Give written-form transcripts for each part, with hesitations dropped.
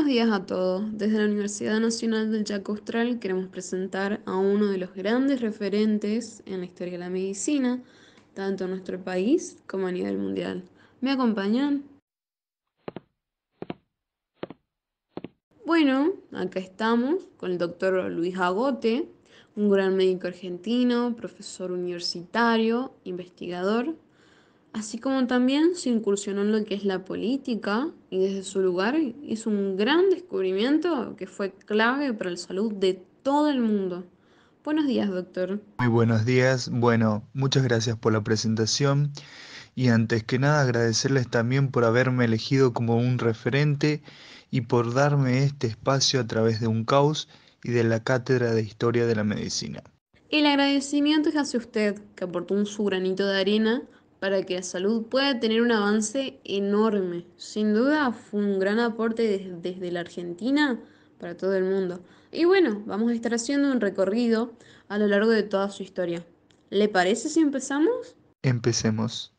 días a todos. Desde la Universidad Nacional del Chaco Austral queremos presentar a uno de los grandes referentes en la historia de la medicina, tanto en nuestro país como a nivel mundial. ¿Me acompañan? Bueno, acá estamos con el doctor Luis Agote, un gran médico argentino, profesor universitario, investigador, así como también se incursionó en lo que es la política y desde su lugar hizo un gran descubrimiento que fue clave para la salud de todo el mundo. Buenos días, doctor. Muy buenos días. Bueno, muchas gracias por la presentación y antes que nada agradecerles también por haberme elegido como un referente y por darme este espacio a través de un caos y de la Cátedra de Historia de la Medicina. El agradecimiento es hacia usted, que aportó su granito de arena para que la salud pueda tener un avance enorme. Sin duda fue un gran aporte desde la Argentina para todo el mundo. Y bueno, vamos a estar haciendo un recorrido a lo largo de toda su historia. ¿Le parece si empezamos? Empecemos.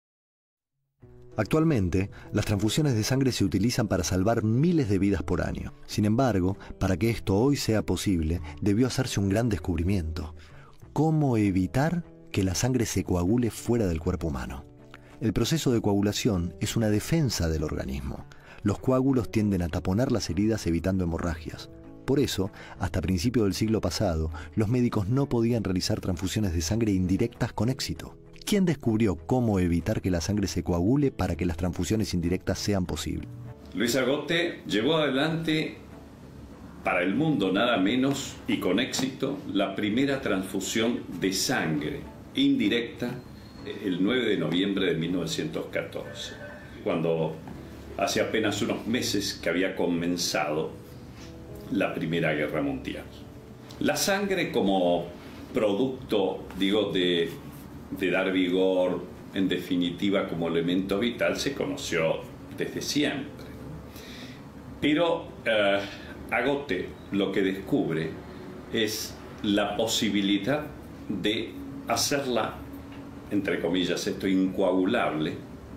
Actualmente, las transfusiones de sangre se utilizan para salvar miles de vidas por año. Sin embargo, para que esto hoy sea posible, debió hacerse un gran descubrimiento: cómo evitar que la sangre se coagule fuera del cuerpo humano. El proceso de coagulación es una defensa del organismo. Los coágulos tienden a taponar las heridas evitando hemorragias. Por eso, hasta principios del siglo pasado, los médicos no podían realizar transfusiones de sangre indirectas con éxito. ¿Quién descubrió cómo evitar que la sangre se coagule para que las transfusiones indirectas sean posibles? Luis Agote llevó adelante para el mundo nada menos y con éxito la primera transfusión de sangre indirecta el 9 de noviembre de 1914, cuando hace apenas unos meses que había comenzado la Primera Guerra Mundial. La sangre como producto, de dar vigor, en definitiva como elemento vital, se conoció desde siempre. Pero Agote lo que descubre es la posibilidad de hacerla, entre comillas, incoagulable,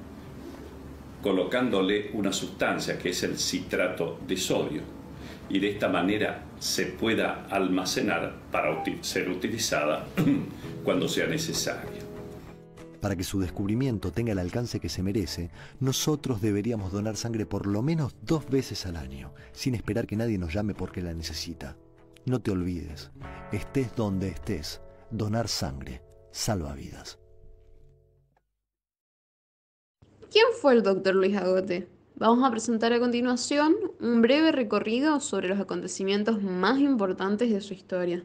colocándole una sustancia que es el citrato de sodio, y de esta manera se pueda almacenar para ser utilizada cuando sea necesaria. Para que su descubrimiento tenga el alcance que se merece, nosotros deberíamos donar sangre por lo menos 2 veces al año, sin esperar que nadie nos llame porque la necesita. No te olvides, estés donde estés, donar sangre salva vidas. ¿Quién fue el doctor Luis Agote? Vamos a presentar a continuación un breve recorrido sobre los acontecimientos más importantes de su historia.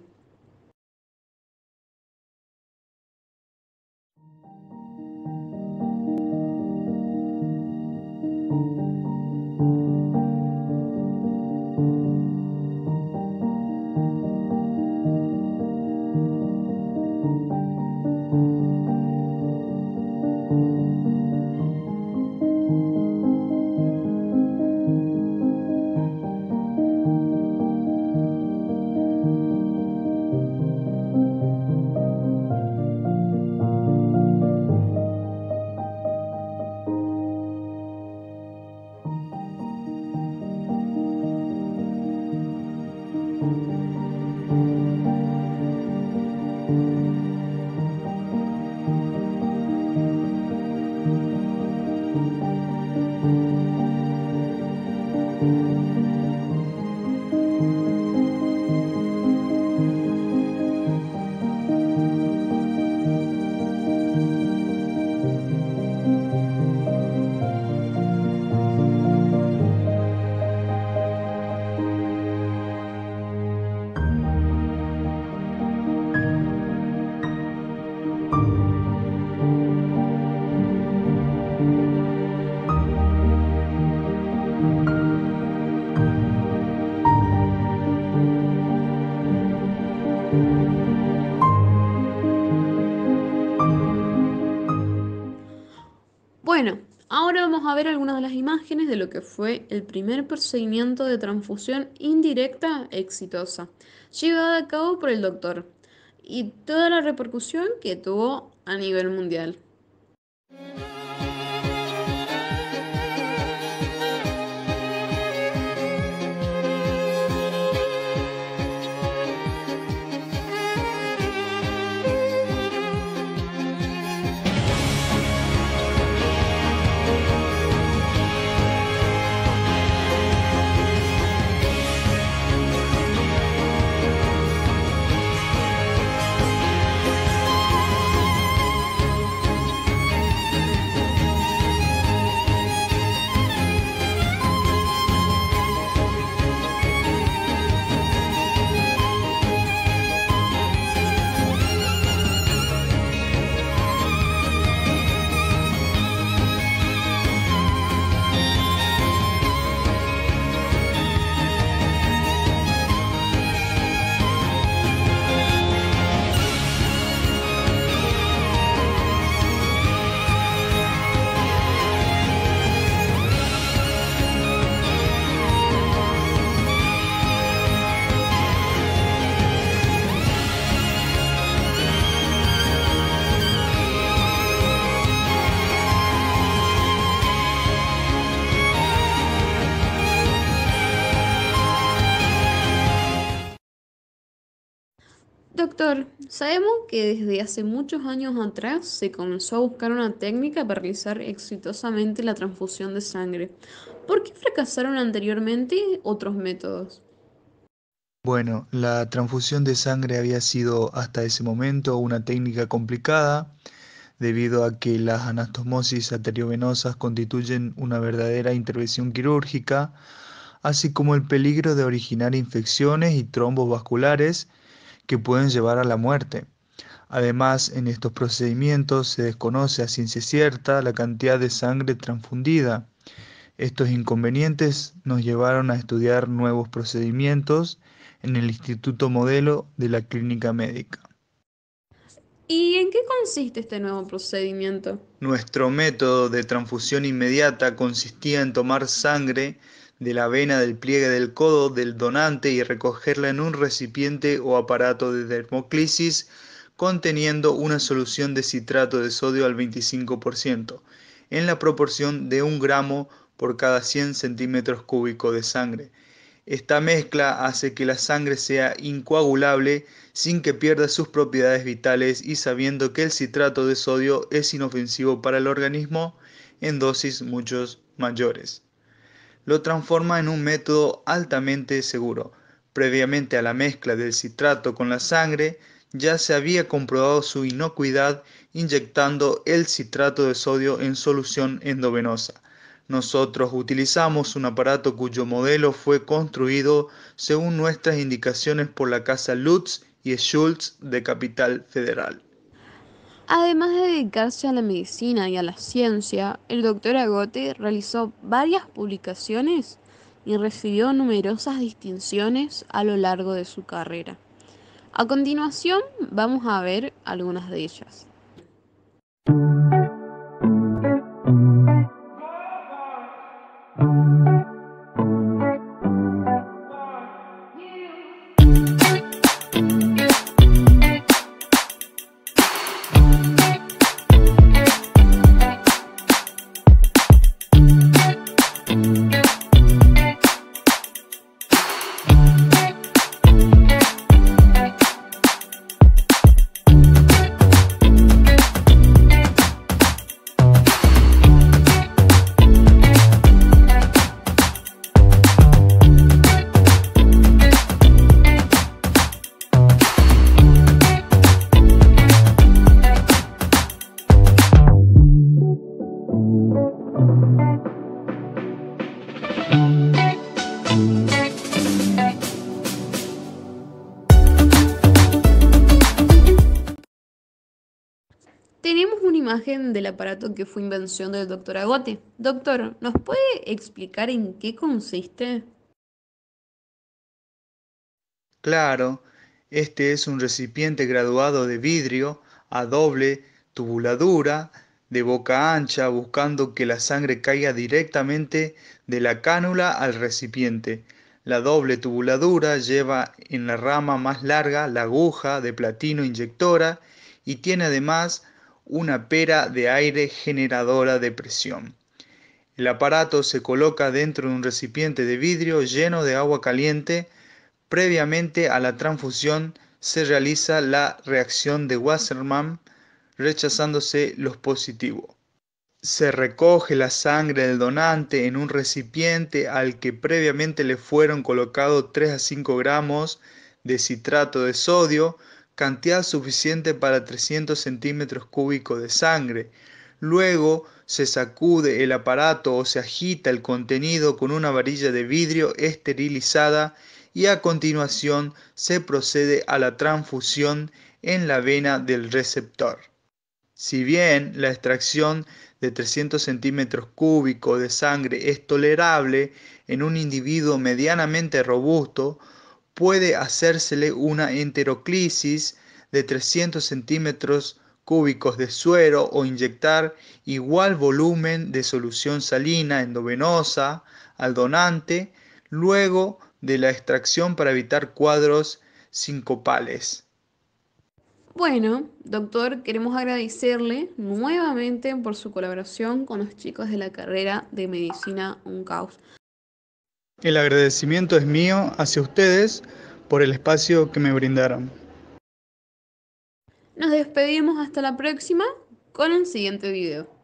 Bueno, ahora vamos a ver algunas de las imágenes de lo que fue el primer procedimiento de transfusión indirecta exitosa, llevada a cabo por el doctor, y toda la repercusión que tuvo a nivel mundial. Doctor, sabemos que desde hace muchos años atrás se comenzó a buscar una técnica para realizar exitosamente la transfusión de sangre. ¿Por qué fracasaron anteriormente otros métodos? Bueno, la transfusión de sangre había sido hasta ese momento una técnica complicada debido a que las anastomosis arteriovenosas constituyen una verdadera intervención quirúrgica, así como el peligro de originar infecciones y trombos vasculares que pueden llevar a la muerte. Además, en estos procedimientos se desconoce a ciencia cierta la cantidad de sangre transfundida. Estos inconvenientes nos llevaron a estudiar nuevos procedimientos en el Instituto Modelo de la Clínica Médica. ¿Y en qué consiste este nuevo procedimiento? Nuestro método de transfusión inmediata consistía en tomar sangre de la vena del pliegue del codo del donante y recogerla en un recipiente o aparato de dermoclisis conteniendo una solución de citrato de sodio al 25%, en la proporción de 1 gramo por cada 100 centímetros cúbicos de sangre. Esta mezcla hace que la sangre sea incoagulable sin que pierda sus propiedades vitales y sabiendo que el citrato de sodio es inofensivo para el organismo en dosis mucho mayores. Lo transforma en un método altamente seguro. Previamente a la mezcla del citrato con la sangre, ya se había comprobado su inocuidad inyectando el citrato de sodio en solución endovenosa. Nosotros utilizamos un aparato cuyo modelo fue construido según nuestras indicaciones por la casa Lutz y Schultz de Capital Federal. Además de dedicarse a la medicina y a la ciencia, el doctor Agote realizó varias publicaciones y recibió numerosas distinciones a lo largo de su carrera. A continuación, vamos a ver algunas de ellas. Tenemos una imagen del aparato que fue invención del doctor Agote. Doctor, ¿nos puede explicar en qué consiste? Claro, este es un recipiente graduado de vidrio a doble tubuladura de boca ancha buscando que la sangre caiga directamente de la cánula al recipiente. La doble tubuladura lleva en la rama más larga la aguja de platino inyectora y tiene además una pera de aire generadora de presión. El aparato se coloca dentro de un recipiente de vidrio lleno de agua caliente. Previamente a la transfusión se realiza la reacción de Wassermann rechazándose los positivos. Se recoge la sangre del donante en un recipiente al que previamente le fueron colocados 3 a 5 gramos de citrato de sodio, cantidad suficiente para 300 centímetros cúbicos de sangre. Luego se sacude el aparato o se agita el contenido con una varilla de vidrio esterilizada y a continuación se procede a la transfusión en la vena del receptor. Si bien la extracción de 300 centímetros cúbicos de sangre es tolerable en un individuo medianamente robusto, puede hacérsele una enteroclisis de 300 centímetros cúbicos de suero o inyectar igual volumen de solución salina endovenosa al donante luego de la extracción para evitar cuadros sincopales. Bueno, doctor, queremos agradecerle nuevamente por su colaboración con los chicos de la carrera de Medicina UNCAUS. El agradecimiento es mío hacia ustedes por el espacio que me brindaron. Nos despedimos hasta la próxima con el siguiente video.